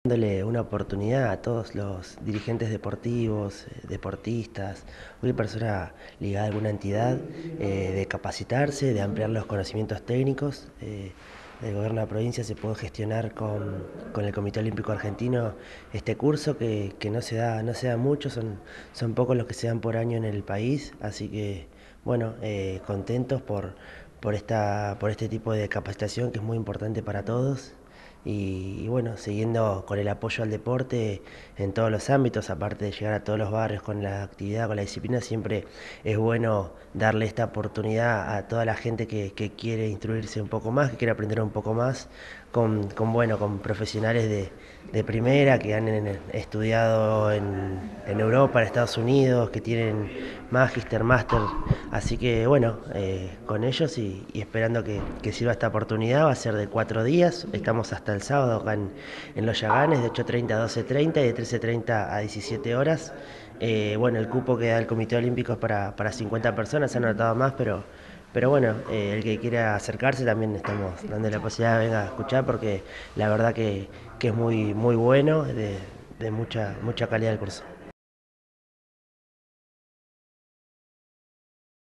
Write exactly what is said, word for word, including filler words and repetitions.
Dándole una oportunidad a todos los dirigentes deportivos, eh, deportistas, cualquier persona ligada a alguna entidad, eh, de capacitarse, de ampliar los conocimientos técnicos. Eh, el gobierno de la provincia se puede gestionar con, con el Comité Olímpico Argentino este curso que, que no se da, no se da mucho, son, son pocos los que se dan por año en el país, así que bueno, eh, contentos por, por, esta, por este tipo de capacitación que es muy importante para todos. Y, y bueno, siguiendo con el apoyo al deporte en todos los ámbitos, aparte de llegar a todos los barrios con la actividad, con la disciplina, siempre es bueno darle esta oportunidad a toda la gente que, que quiere instruirse un poco más, que quiere aprender un poco más, con, con bueno, con profesionales de, de primera que han en- estudiado en, en Europa, en Estados Unidos, que tienen magister, máster. Así que bueno, eh, con ellos y, y esperando que, que sirva esta oportunidad. Va a ser de cuatro días, estamos hasta el sábado acá en, en Los Yaganes, de ocho treinta a doce treinta y de trece treinta a diecisiete horas. Eh, bueno, el cupo que da el Comité Olímpico es para, para cincuenta personas, se han anotado más, pero, pero bueno, eh, el que quiera acercarse también estamos dando la posibilidad de venga a escuchar, porque la verdad que, que es muy, muy bueno, de, de mucha, mucha calidad el curso.